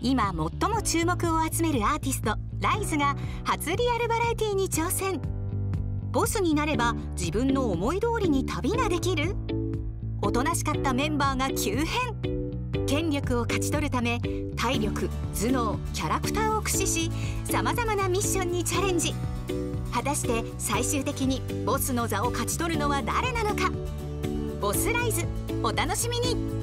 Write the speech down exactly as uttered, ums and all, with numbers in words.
今最も注目を集めるアーティストライズが初リアルバラエティに挑戦。ボスになれば自分の思い通りに旅ができる？おとなしかったメンバーが急変。権力を勝ち取るため体力、頭脳、キャラクターを駆使しさまざまなミッションにチャレンジ。果たして最終的にボスの座を勝ち取るのは誰なのか。ボスライズ、お楽しみに。